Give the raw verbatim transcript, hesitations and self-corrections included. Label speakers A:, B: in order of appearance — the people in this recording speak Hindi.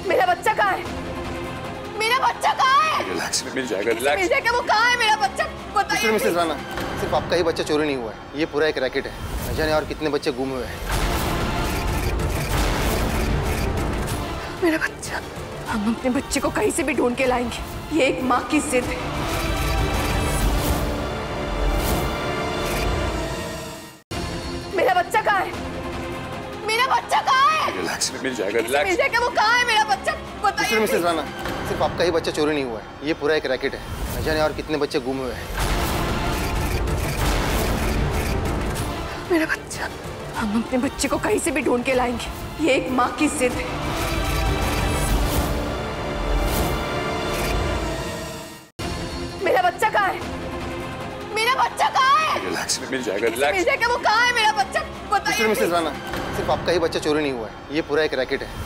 A: मेरा बच्चा कहाँ है? मेरा बच्चा कहाँ है?
B: रिलैक्स, मिल जाएगा, रिलैक्स।
A: मिल जाएगा, वो कहाँ है मेरा बच्चा? बताइए।
C: मिसेस राणा, सिर्फ आपका ही बच्चा चोरी नहीं हुआ है, ये पूरा एक रैकेट है। न जाने और कितने बच्चे गुम हुए हैं।
A: मेरा बच्चा, हम अपने बच्चे को कहीं से भी ढूंढ के लाएंगे। ये एक माँ की जिद है। मेरा बच्चा कहाँ है? मेरा बच्चा कहाँ है?
B: रिलैक्स, मिल जाएगा, रिलैक्स।
A: मिल जाएगा, वो कहाँ है मेरा बच्चा? बताइए।
C: मिसेस राणा, सिर्फ आपका ही बच्चा चोरी नहीं हुआ है, ये पूरा एक रैकेट है। न जाने और कितने बच्चे गुम हुए हैं।
A: मेरा बच्चा, हम अपने बच्चे को कहीं से भी ढूंढ के लाएंगे। ये एक माँ की जिद है। मेरा बच्चा कहाँ है? मेरा बच्चा कहाँ है?
B: रिलैक्स, मिल जाएगा, रिलैक्स।
A: मिल जाएगा, वो कहाँ है मेरा बच्चा? बताइए।
C: मिसेस राणा, सिर्फ आपका ही बच्चा चोरी नहीं हुआ है, ये पूरा एक रैकेट है।